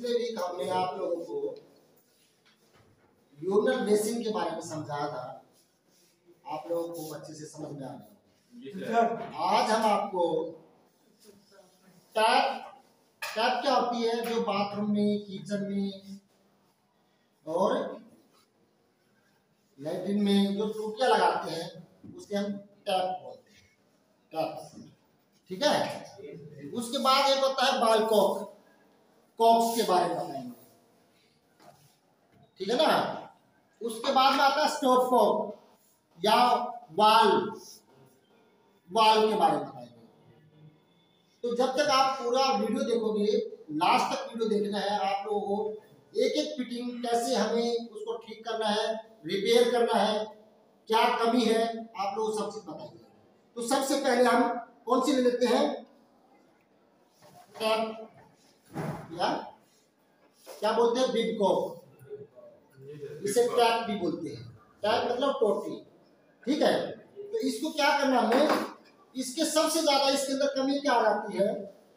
पिछले वीक हमने आप लोगों को यूरिनल बेसिन के बारे में समझाया था, आप लोगों को अच्छे से समझ में आ गया। आज हम आपको टैप क्या होती है, जो बाथरूम में, किचन में और लैट्रिन में जो टूटियां लगाते हैं उसे हम टैप बोलते हैं, टैप। ठीक है। उसके बाद एक होता है बाल कॉक्स के बारे में बताएंगे, ठीक है ना। उसके बाद में आता है स्टॉप कॉक या वाल के बारे में बताएंगे। तो जब तक आप पूरा वीडियो देखोगे, लास्ट तक वीडियो देखना है आप लोगों को। एक एक फिटिंग कैसे हमें उसको ठीक करना है, रिपेयर करना है, क्या कमी है, आप लोग सब चीज बताएंगे। तो सबसे पहले हम कौन सी ले लेते हैं, टैप या क्या बोलते हैं, बिग कॉक, इसे टैप भी बोलते हैं। टैप मतलब टोटी, ठीक है। तो इसको क्या करना हमें, इसके सबसे ज्यादा इसके अंदर कमी क्या आ जाती है,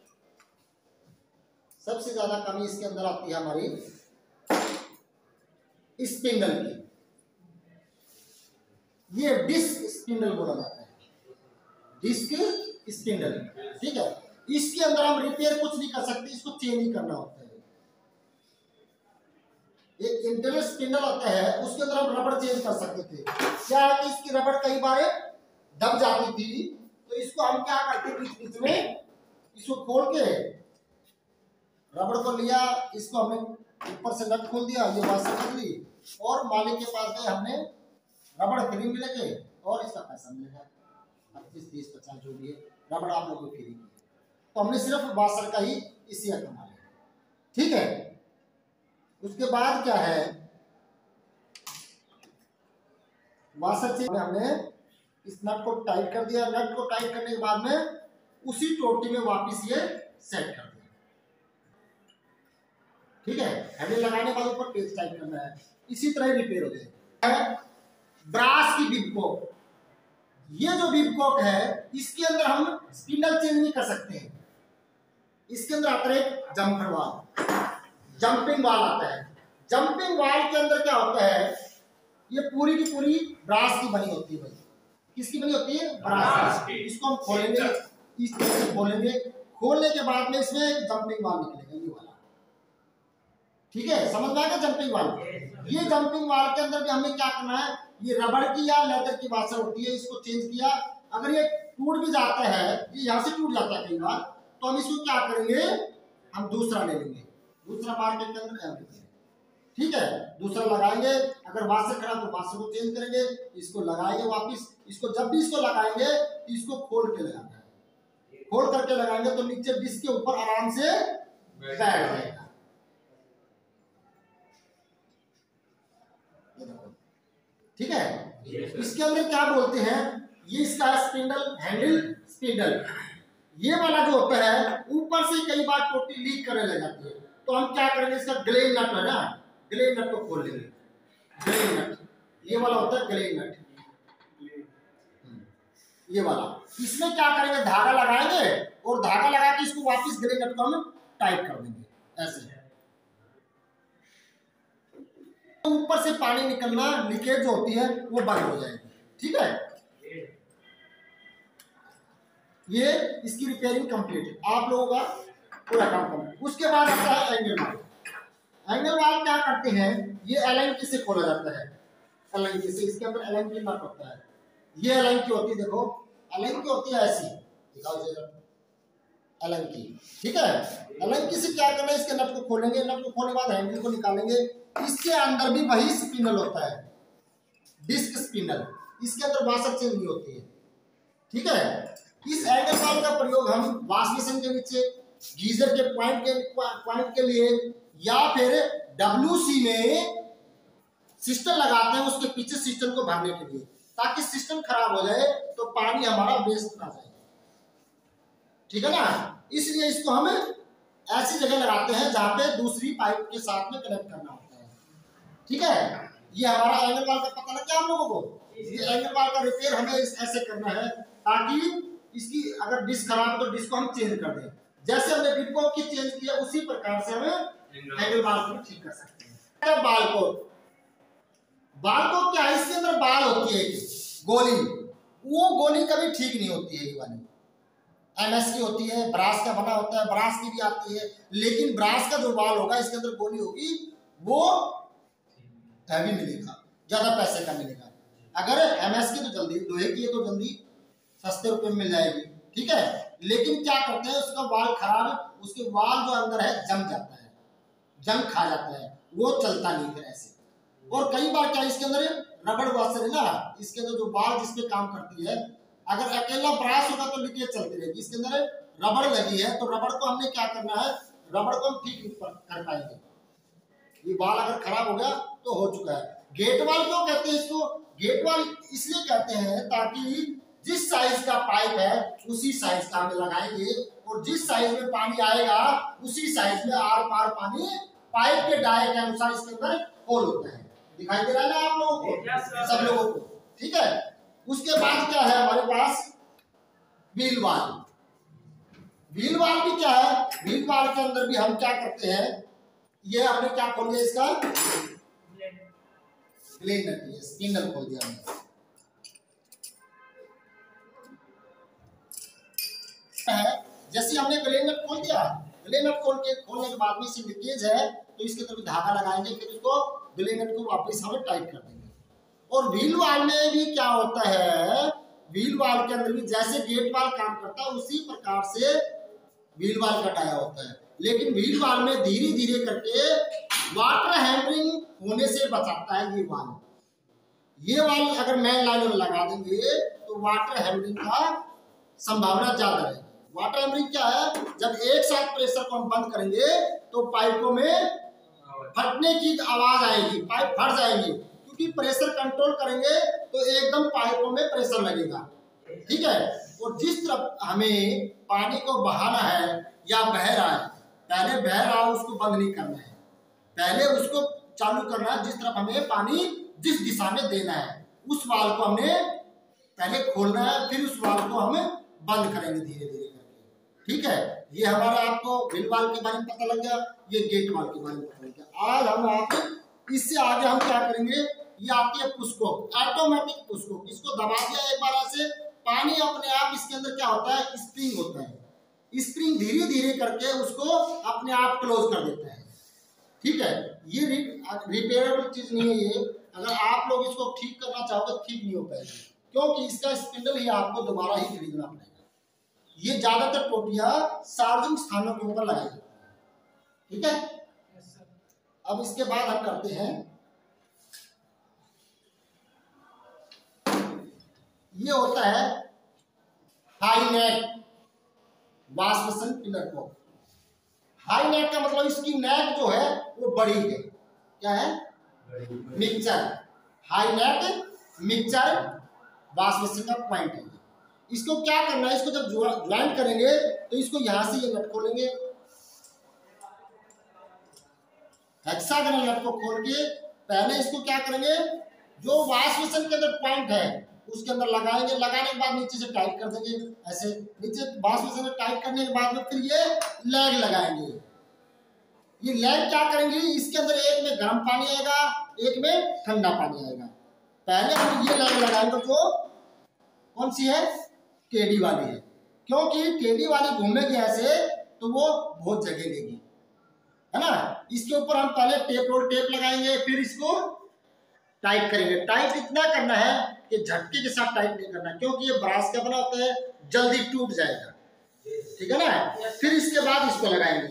सबसे ज्यादा कमी इसके अंदर आती है हमारी स्पिंडल की। ये डिस्क स्पिंडल बोला जाता है, डिस्क स्पिंडल, ठीक है। इसके अंदर हम रिपेयर कुछ नहीं कर सकते, इसको चेंज ही करना होता है। एक इंटरनल स्पिंडल होता है, उसके अंदर हम रबड़ चेंज कर सकते थे। क्या है कि इसकी रबड़ कई बार दब जाती थी, तो इसको हम क्या करते बीच बीच में इसको खोल के रबड़ को लिया, इसको हमने ऊपर से नट खोल दिया, ये बात समझ ली, और मालिक के पास गए, हमने रबड़ फ्री मिलेंगे और इसका पैसा मिलेगा 25, 30, 50 जो भी है, रबड़ आप लोगों को फ्री की। तो हमने सिर्फ वाशर का ही इसी कमा लिया, ठीक है। उसके बाद क्या है, वाशर से हमने इस नट को टाइट कर दिया। नट को टाइट करने के बाद में उसी टोटी में वापस ये सेट कर दिया, ठीक है। हैंडल लगाने के बाद ऊपर पेच टाइट करना है, इसी तरह रिपेयर हो जाएगा। ब्रास की बिग कॉक, ये जो बिग कॉक है इसके अंदर हम स्पिंडल चेंज नहीं कर सकते हैं। इसके अंदर आता है एक जंपर वाल, जंपिंग वाल आता है। जंपिंग वाल के अंदर क्या होता है, ये पूरी की पूरी ब्रास की बनी होती है भाई। किसकी बनी होती है, ब्रास की। इसको हम खोलेंगे, इस तरह से खोलेंगे, खोलने के बाद में इसमें जंपिंग वाल निकलेगा, ये वाला, ठीक है। समझ में आएगा जंपिंग वाल। ये जंपिंग वाल के अंदर भी हमें क्या करना है, ये रबड़ की या लेदर की वाशर होती है, इसको चेंज किया। अगर ये टूट भी जाता है, ये यहाँ से टूट जाता है कई बार, तो हम इसको क्या करेंगे, हम दूसरा ले लेंगे, दूसरा मार्केट के अंदर, ठीक है। दूसरा लगाएंगे, अगर वाशर खराब तो वाशर को चेंज करेंगे, इसको लगाएंगे वापस। इसको जब भी इसको लगाएंगे इसको खोल के लगाना है, खोल करके लगाएंगे तो नीचे डिस्क के ऊपर आराम से बैठ जाएगा, ठीक है। इसके अंदर क्या बोलते हैं, ये इसका स्पिंडल, हैंडल स्पिंडल। ये वाला जो होता है ऊपर से कई बार टोटी लीक करने लग जाती है, तो हम क्या करेंगे, इसका ग्लेन नट है ना, ग्लेन नट को खोल लेंगे। ग्लेन नट ये वाला होता है, ग्लेन नट ये वाला। इसमें क्या करेंगे, धागा लगाएंगे और धागा लगा के इसको वापस ग्लेन नट को हम टाइट कर देंगे, ऐसे। ऊपर से पानी निकलना, लीकेज जो होती है वो बंद हो जाएगी, ठीक है। ये इसकी रिपेयरिंग कंप्लीट है, आप लोगों का पूरा काम कंप्लीट। उसके बाद आता है एंगल वाल। एंगल वाल क्या करते हैं, ये एलाइन की से खोला जाता है, एलाइन की से। इसके अंदर एलाइन की नट होता है, ये एलाइन की होती है, देखो एलाइन की होती है ऐसी, दिखाओ जरा एलाइन की, ठीक है। एलाइन की से क्या करना है, इसके नट को खोलेंगे, नट को खोलने के बाद हैंडल को निकालेंगे। इसके अंदर भी वही स्पिंडल होता है, डिस्क स्पिंडल। इसके अंदर वाशर चेंज नहीं होती है, ठीक है। इस एंगल वाल का प्रयोग हम वॉश बेसिन के नीचे, गीजर के पॉइंट के लिए, या फिर WC में सिस्टम लगाते हैं, उसके पीछे सिस्टम को भरने के लिए, ताकि सिस्टम खराब हो जाए तो पानी हमारा वेस्ट ना जाए, ठीक है ना। इसलिए इसको हम ऐसी जगह लगाते हैं जहां पे दूसरी पाइप के साथ में कनेक्ट करना होता है, ठीक है। ये हमारा एंगल वाल का पता लग गया हम लोगों को। ये एंगल वाल का रिपेयर हमें ऐसे करना है, ताकि इसकी अगर डिस्क खराब है तो डिस्क को हम चेंज कर दें। जैसे हमने डिस्क को चेंज किया उसी प्रकार से हमें एंगल वाल को ठीक कर सकते हैं। बाल को क्या है, इसके अंदर बाल होती है गोली, वो गोली कभी ठीक नहीं होती है। ये वाली एमएस की होती है, ब्रास का बना होता है, ब्रास की भी आती है, लेकिन ब्रास का जो बाल होगा इसके अंदर गोली होगी वो हैवी मिलेगा, ज्यादा पैसे का मिलेगा। अगर एमएस की तो जल्दी, लोहे की है तो जल्दी सस्ते रुपए में मिल जाएगी, ठीक है। लेकिन क्या करते हैं, उसका बाल खराब, उसके बाल जो अंदर है जम जाता है, जंग खा जाता है, वो चलता नहीं फिर ऐसे। और कई बार क्या इसके अंदर रबड़ वॉशर है ना, इसके अंदर जो बाल जिसपे काम करती है, अगर अकेला ब्रश होगा तो लीकेज चलती रहेगी। इसके अंदर रबड़ लगी है तो रबड़ को हमने क्या करना है, रबड़ को हम ठीक नहीं कर पाएंगे। ये बाल अगर खराब हो गया तो हो चुका है। गेट वाल क्यों कहते हैं इसको, गेट वाल इसलिए कहते हैं ताकि जिस साइज का पाइप है उसी साइज का हम लगाएंगे, और जिस साइज में पानी आएगा उसी साइज में आर पार पानी पाइप के डाय के अनुसार इसके अंदर होल होता है। दिखाई दे रहा है ना आप लोगों को, सब लोगों को, ठीक है। उसके बाद क्या है हमारे पास, व्हील वाल। व्हील वाल भी क्या है, व्हील वाल के अंदर भी हम क्या करते हैं, ये आपने क्या खोल दिया, इसका ग्लेन नट, ये स्पिंडल खोल दिया हमने। जैसे हमने ग्लेन नट खोल दिया, ग्लेन नट खोलने के बाद में इसे लीकेज है तो इसके अंदर भी धागा लगाएंगे, फिर इसको ग्लेन नट को वापस हमें टाइट कर देंगे। और व्हील वाल में भी क्या होता है, व्हील वाल के अंदर भी जैसे गेट वाल काम करता है उसी प्रकार से व्हील वाल का डाया होता है, लेकिन व्हील वाल में धीरे धीरे करके वाटर हैमरिंग होने से बचाता है ये वाल। ये वाल अगर मेन लाइन में लगा देंगे तो वाटर हैमरिंग का संभावना ज्यादा है। वाटर हैमरिंग क्या है, जब एक साथ प्रेशर को हम बंद करेंगे तो पाइपों में फटने की आवाज आएगी, पाइप फट जाएंगी, क्योंकि प्रेशर कंट्रोल करेंगे तो एकदम पाइपों में प्रेशर लगेगा, ठीक है। और जिस तरफ हमें पानी को बहाना है या बह रहा है, पहले बह रहा हो उसको बंद नहीं करना है, पहले उसको चालू करना है। जिस तरफ हमें पानी जिस दिशा में देना है उस वाल को हमने पहले खोलना है, फिर उस वाल को हम बंद करेंगे धीरे धीरे करके, ठीक है। ये हमारा आपको व्हील वाल के बारे में पता लग गया, ये गेट वाल के बारे में पता लग गया। आज हम आप इससे आगे हम क्या करेंगे, ये आती है पुशकोक, ऑटोमेटिक पुशकोक। इसको दबा दिया एक बार ऐसे, पानी अपने आप इसके अंदर क्या होता है, स्प्रिंग होता है, स्प्रिंग धीरे धीरे करके उसको अपने आप क्लोज कर देता है, ठीक है। ये रिपेयरेबल चीज नहीं है ये, अगर आप लोग इसको ठीक करना चाहोगे तो ठीक नहीं हो पाएगा, क्योंकि इसका स्पिंडल ही आपको दोबारा ही खरीदना पड़ेगा। ये ज्यादातर टोटियां सार्वजनिक स्थानों के ऊपर लगाई जाती है, ठीक है। अब इसके बाद हम करते हैं, ये होता है high neck wash basin pillar को। हाई नेक का मतलब इसकी नेक जो है वो बड़ी है, क्या है, mixture, high neck mixture wash basin का पॉइंट है। इसको क्या करना है, इसको जब ज्वाइंट करेंगे तो इसको यहां से ये नट खोलेंगे, हेक्सागोनल नट को खोल के पहले इसको क्या करेंगे, जो वॉश बेसिन के अंदर पॉइंट है उसके अंदर लगाएंगे, लगाने के बाद नीचे से टाइट कर देंगे ऐसे, नीचे वॉश बेसिन टाइट करने के बाद में फिर ये लैग लगाएंगे। ये लैग क्या करेंगे, इसके अंदर एक में गर्म पानी आएगा, एक में ठंडा पानी आएगा। पहले हम ये लैग लगाएंगे जो कौन सी है, टेढ़ी वाली है, क्योंकि टेढ़ी वाली घूमेगी ऐसे तो वो बहुत जगह लेगी, है ना। इसके ऊपर हम पहले टेप रोल टेप लगाएंगे, फिर इसको टाइट करेंगे। टाइट इतना करना है कि झटके के साथ टाइट नहीं करना, क्योंकि ये ब्रास का बना होता है, जल्दी टूट जाएगा, ठीक है ना। फिर इसके बाद इसको लगाएंगे,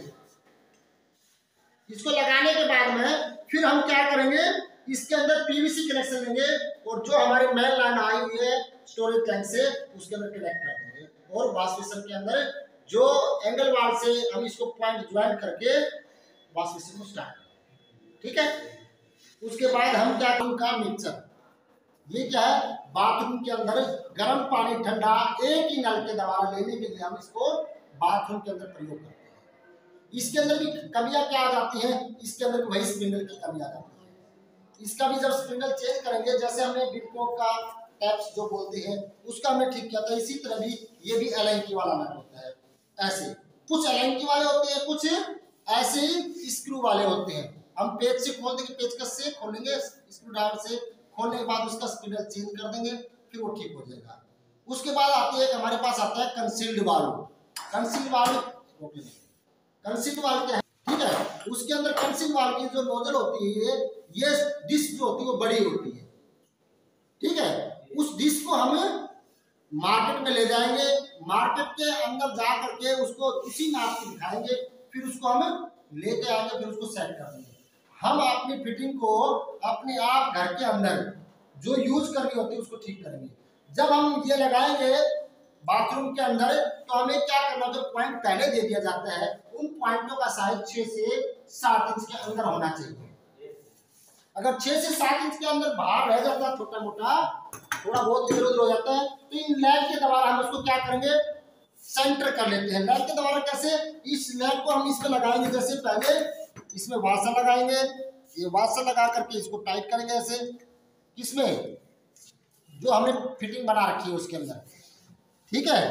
इसको लगाने के बाद में फिर हम क्या करेंगे, इसके अंदर पीवीसी कनेक्शन लेंगे और जो हमारी मेन लाइन आई हुई है स्टोरेज टैंक से उसके अंदर कनेक्ट कर देंगे, और वॉश बेसिन के अंदर जो एंगल वाल से हम इसको पॉइंट ज्वाइन करके वॉश बेसिन को स्टार्ट करेंगे, ठीक है। उसके बाद हम क्या का मिक्सचर, ये क्या है, बाथरूम के अंदर गर्म पानी ठंडा एक ही नल के द्वारा लेने के लिए हम इसको बाथरूम के अंदर प्रयोग करते हैं। इसके अंदर भी कमियां क्या आ जाती हैं, इसके अंदर वही स्पिंडल की कमी आ जाती है। इसका भी जब स्पिंडल चेंज करेंगे, जैसे हमने बिटकॉक का टैप्स जो बोलते हैं उसका हमने ठीक किया था, इसी तरह भी ये भी एलेंकी वाला नट होता है। ऐसे कुछ एलेंकी वाले होते हैं, कुछ ऐसे ही स्क्रू वाले होते हैं, हम पेच से खोल देंगे, पेचकस से खोलेंगे, स्क्रू ड्राइवर से खोलने के बाद उसका स्पिंडल चेंज कर देंगे, फिर वो ठीक हो जाएगा। उसके बाद आती है, हमारे पास आता है concealed valve. Concealed valve, concealed valve क्या है, ठीक है, उसके अंदर कंसील्ड वाल्व की जो नोजल होती है, ये डिस्क जो होती है वो बड़ी होती है, ठीक है। उस डिस्क को हम मार्केट में ले जाएंगे, मार्केट के अंदर जा करके उसको उसी नाप की दिखाएंगे, फिर उसको हम लेके आएंगे, फिर उसको सेट कर देंगे। हम अपनी फिटिंग को अपने आप घर के अंदर जो यूज करनी होती है उसको ठीक करेंगे। जब हम ये लगाएंगे बाथरूम के अंदर, तो हमें क्या करना, जो पॉइंट पहले दे दिया जाता है उन पॉइंटों का साइज 6 से 7 इंच के अंदर होना चाहिए। अगर 6 से 7 इंच के अंदर बाहर रह जाता है, छोटा मोटा थोड़ा बहुत इधर उधर हो जाता है, तो इन लैग के द्वारा हम उसको क्या करेंगे, सेंटर कर लेते हैं। लैग के द्वारा कैसे, इस लैग को हम इस पे लगाएंगे, जैसे पहले इसमें वाशर लगाएंगे, ये वाशर लगा करके इसको टाइट करेंगे ऐसे, किसमें, जो हमने फिटिंग बना रखी है उसके अंदर, ठीक है।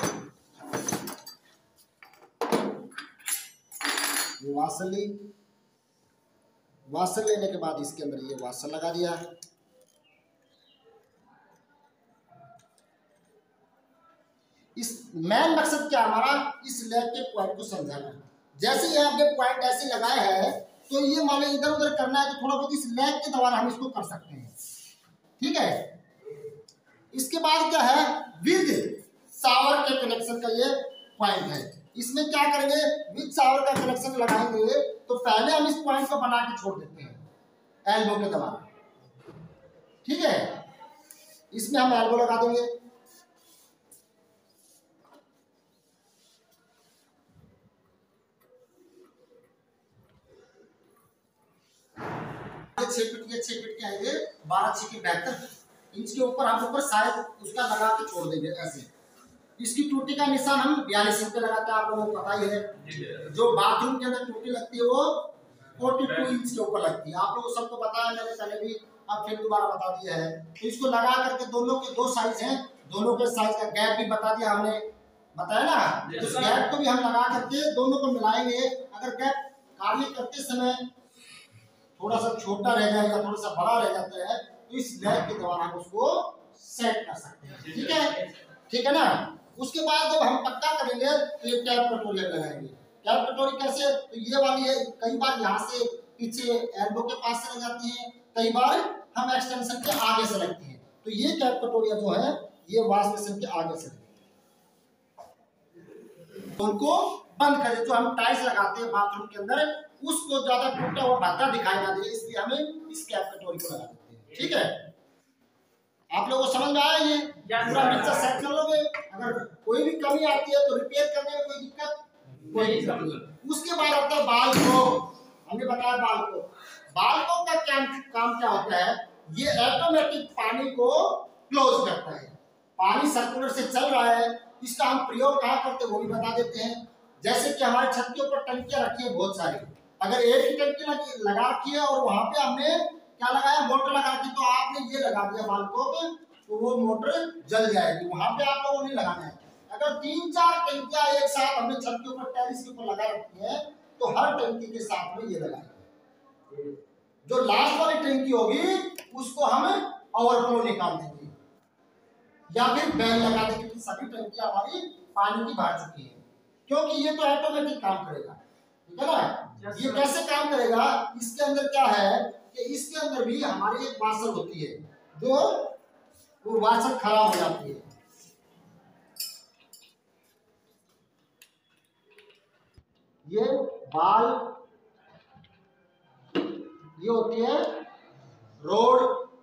ये वाशर ली, वाशर लेने के बाद इसके अंदर ये वाशर लगा दिया, इस मेन मकसद क्या हमारा, इस लैग के पॉइंट को समझाना। जैसे ये आपने पॉइंट ऐसे लगाया है, तो ये मान लो इधर उधर करना है, तो थोड़ा बहुत इस लैग के द्वारा हम इसको कर सकते हैं, ठीक है। इसके बाद क्या है, विद शावर के कनेक्शन का ये पॉइंट है। इसमें क्या करेंगे, विद शावर का कनेक्शन लगाएंगे, तो पहले हम इस पॉइंट को बना के छोड़ देते हैं एल्बो के द्वारा, ठीक है। इसमें हम एल्बो लगा देंगे, छह फीट के आएंगे, 12 इंच के ऊपर हम ऊपर शायद उसका लगा के छोड़ देंगे ऐसे। इसकी टूटी का निशान हम 42 इंच पे लगाते हैं, आप लोगों को पता ही है। जो बाथरूम के अंदर टूटी लगती है वो 42 इंच के ऊपर लगती है, आप लोगों सबको पता है, मैंने पहले भी अब फिर दोबारा बता दिया है। तो इसको लगा करके दोनों के 2 साइज हैं, दोनों के साइज का गैप भी बता दिया हमने, बताया ना। इस गैप को भी हम लगा करके दोनों को मिलाएंगे। अगर गैप कार्य करते समय थोड़ा सा छोटा रह जाए या थोड़ा सा बड़ा रह जाता है, तो इस लैग के द्वारा हम उसको सेट कर सकते हैं, ठीक है, ठीक है ना। उसके बाद जब हम पक्का करेंगे, तो ये कैप कटोरी लगाएंगे। कैप कटोरी कैसे, तो ये वाली है, कई बार यहाँ से पीछे एल्बो के पास से लग जाती है, कई बार हम एक्सटेंशन के आगे से लगती है। तो ये कैप कटोरिया जो है, ये वॉश बेसिन के आगे से उनको बंद करें। जो हम टाइल्स लगाते हैं बाथरूम के अंदर, उसको ज्यादा टूटा हुआ भद्दा दिखाई ना दे, इसलिए हमें इस कैप कटोरी को लगा देते हैं, ठीक है। आप लोगों को समझ में आया, ये पूरा मिक्सर सेट कर लोगे। अगर कोई भी कमी आती है तो रिपेयर करने में कोई दिक्कत नहीं। उसके बाद आता है बाल को, हमने बताया बाल को, बाल को का काम क्या होता है, ये ऑटोमेटिक पानी को क्लोज करता है। पानी सर्कुलर से चल रहा है, इसका हम प्रयोग कहाँ करते हैं वो भी बता देते हैं। जैसे कि हमारे छत के ऊपर टंकियां रखी है बहुत सारी, अगर एक ही टंकी लगा रखी है और वहां पे हमने क्या लगाया, मोटर लगा रखी, तो आपने ये लगा दिया बाल को, तो वो मोटर जल जाएगी, वहां पे आप लोगों ने लगाना है। अगर 3-4 टंकियां एक साथ हमने छत के ऊपर टेरिस के ऊपर लगा रखी है, तो हर टंकी के साथ में ये लगाएंगे। जो लास्ट वाली टंकी होगी उसको हम ओवरफ्लो निकाल देंगे या फिर बैन लगा देंगे, क्योंकि सभी टंकियां हमारी पानी की भर चुकी है, क्योंकि ये तो ऑटोमेटिक काम करेगा, ठीक है ना। ये कैसे काम करेगा, इसके अंदर क्या है कि इसके अंदर भी हमारी एक वाशर होती है, जो वो वाशर खराब हो जाती है। ये बाल, ये होती है रोड,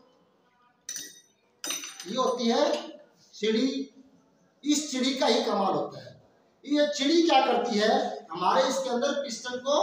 ये होती है सीढ़ी। इस सीढ़ी का ही कमाल होता है। ये सीढ़ी क्या करती है, हमारे इसके अंदर पिस्टन को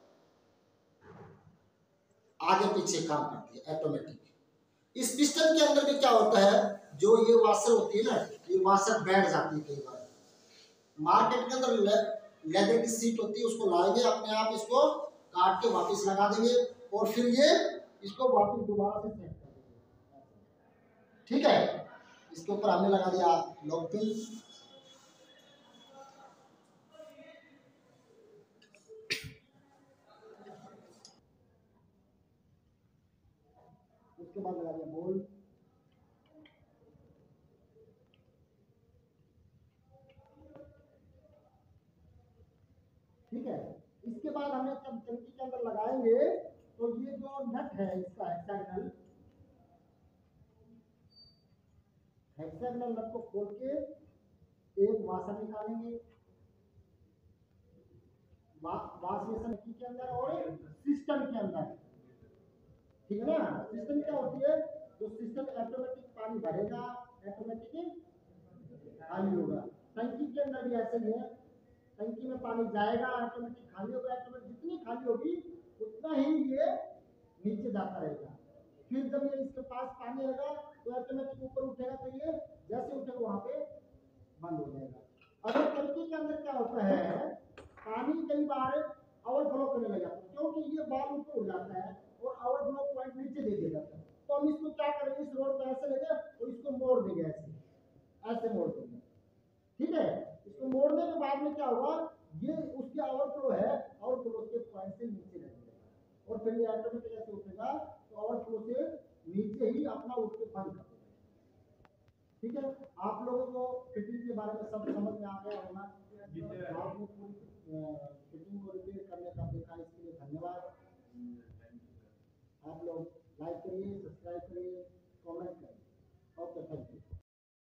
आगे पीछे काम करती है ऑटोमेटिक। इस पिस्टन के अंदर भी क्या होता है, जो ये वाशर होती है ना, ये वाशर बैठ जाती है। कई बार मार्केट के अंदर लेदर की सीट होती है, उसको लाएंगे, अपने आप इसको काट के वापस लगा देंगे और फिर ये इसको वापस दोबारा से सेट कर देंगे, ठीक है। इसके ऊपर हमने लगा दिया लॉक पिन। उसके बाद लगा दिया बोल। ठीक है, इसके बाद हमें जब टंकी के अंदर लगाएंगे तो ये जो नट है इसका हेक्सागोनल नट को खोल के एक वाशर निकालेंगे, वाश बेसन के अंदर और सिस्टम के अंदर। ठीक है ना, सिस्टम क्या होती है, जो सिस्टम ऑटोमेटिक पानी भरेगा, ऑटोमेटिक खाली होगा। टंकी के अंदर भी ऐसे ही है, टंकी में पानी जाएगा, ऑटोमेटिक खाली होगा, ऑटोमेटिक जितनी खाली होगी उतना ही ये नीचे जाता रहेगा। फिर जब ये इसके पास पानी आएगा तो ऑटोमेटिक ऊपर उठेगा, तो ये जैसे उठेगा वहां पे बंद हो जाएगा। अगर टंकी के अंदर क्या होता है, पानी कई बार ओवरफ्लो करने लग जाता है, क्योंकि ये बाल ऊपर उड़ जाता है और ओवरफ्लो पॉइंट नीचे दे दिया जाता है। तो हम इसको क्या करेंगे, इस रोड को ऐसे लेंगे और इसको मोड़ देंगे, ऐसे मोड़ देंगे। ठीक है, इसको मोड़ने के बाद में क्या होगा, ये उसके ओवरफ्लो है, ओवरफ्लो के पॉइंट से नीचे लगेगा और फिर ये ऑटोमेटिक ऐसे उठेगा, तो ओवरफ्लो से नीचे ही अपना उठ के बंद कर देगा। ठीक है, आप लोगों को फिटिंग के बारे में सब समझ में आ गया होगा। आपने पूरी फिटिंग को रिपेयर करने का देखा, इसके लिए धन्यवाद। आप लोग लाइक करिए, सब्सक्राइब करिए।